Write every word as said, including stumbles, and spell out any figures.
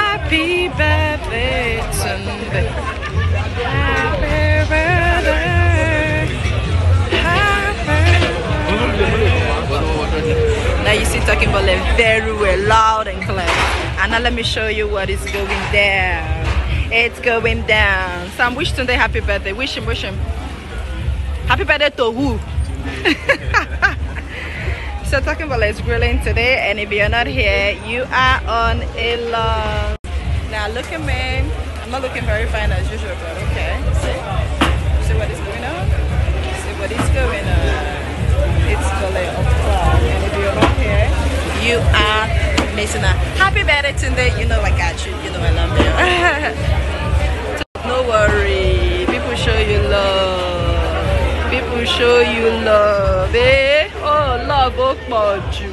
Happy birthday, Tunde. Happy birthday. Happy birthday. Now you see talking about it very well, loud and clear. And now let me show you what is going down. It's going down. Sam, wish Tunde happy birthday. Wish him, wish him. Happy birthday to who? So talking about it's grilling today, and if you're not here, you are on a long. Now look at me. I'm not looking very fine as usual, but okay. See, see what is going on. See what is going on. It's grilling of course. And if you're not here, you are missing out. Happy birthday Tunde. You know I got you. You know I love you. So no worry. People show you love. People show you love. Eh? Oh, love, oh, much.